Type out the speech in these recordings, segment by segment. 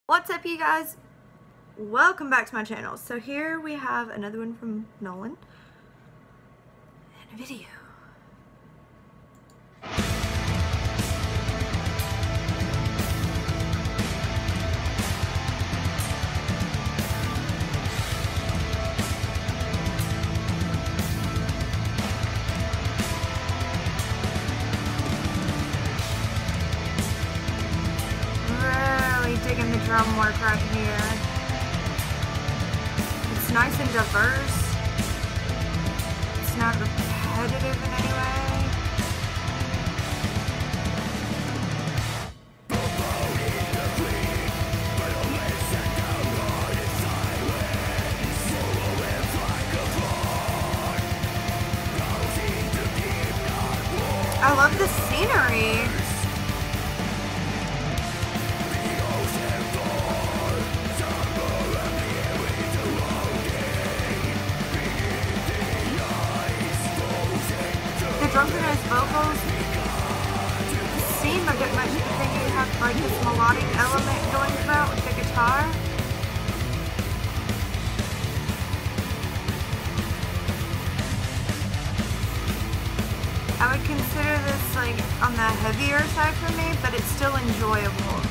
What's up, you guys? Welcome back to my channel. So here we have another one from Nolan and a video. Digging the drum work right here. It's nice and diverse. It's not repetitive in any way. I love the scenery. Drunkenest vocals seem a bit much, but then you have like this melodic element going throughout with the guitar. I would consider this like on the heavier side for me, but it's still enjoyable.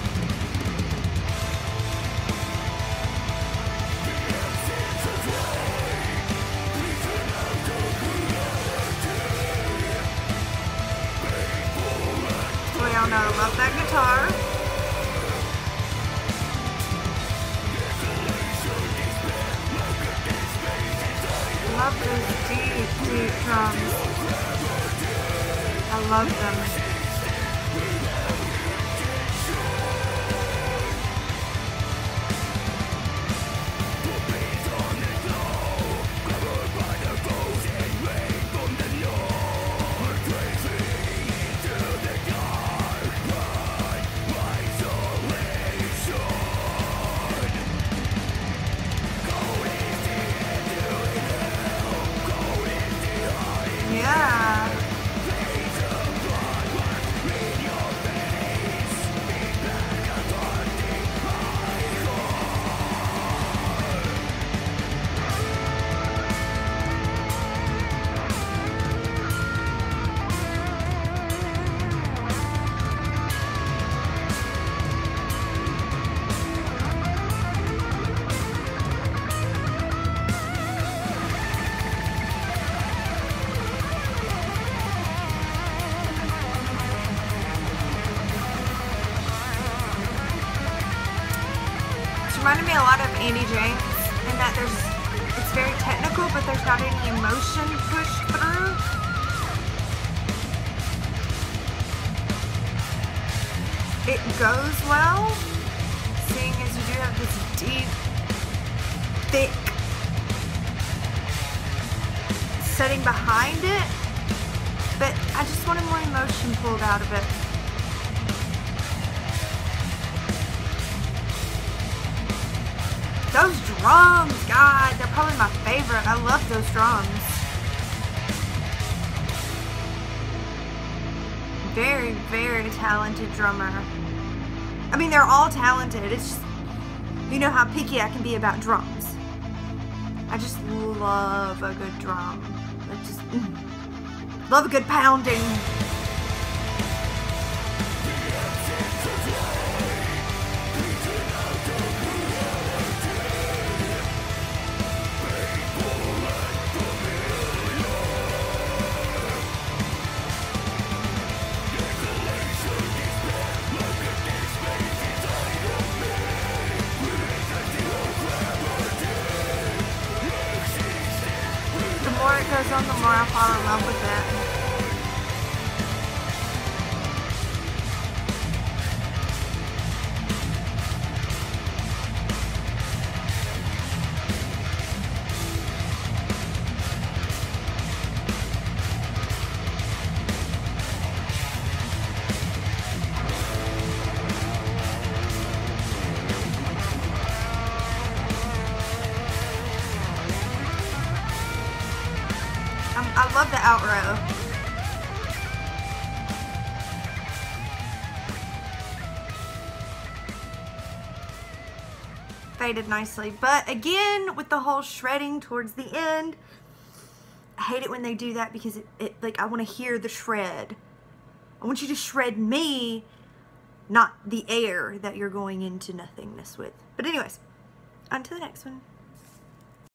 I don't know, I love that guitar. Love those deep, deep drums. I love them. Yeah. Reminded me a lot of Andy James in that it's very technical, but there's not any emotion pushed through. It goes well, seeing as you do have this deep, thick setting behind it, but I just wanted more emotion pulled out of it. Those drums, God, they're probably my favorite. I love those drums. Very, very talented drummer. I mean, they're all talented. It's just, you know how picky I can be about drums. I just love a good drum. I just love a good pounding. The more it goes on, the more I fall in love with it. I love the outro. faded nicely. But again, with the whole shredding towards the end, I hate it when they do that because it like, I want to hear the shred. I want you to shred me, not the air that you're going into nothingness with. But anyways, on to the next one.